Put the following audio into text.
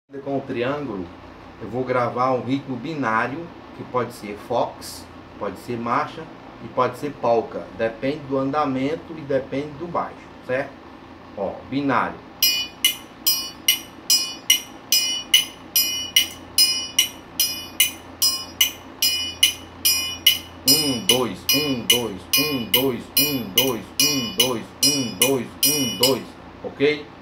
Com o triângulo, eu vou gravar um ritmo binário, que pode ser fox, pode ser marcha e pode ser polka. Depende do andamento e depende do baixo, certo? Ó, binário. Um, dois, um, dois, um, dois, um, dois, um, dois, um, dois, um, dois, ok?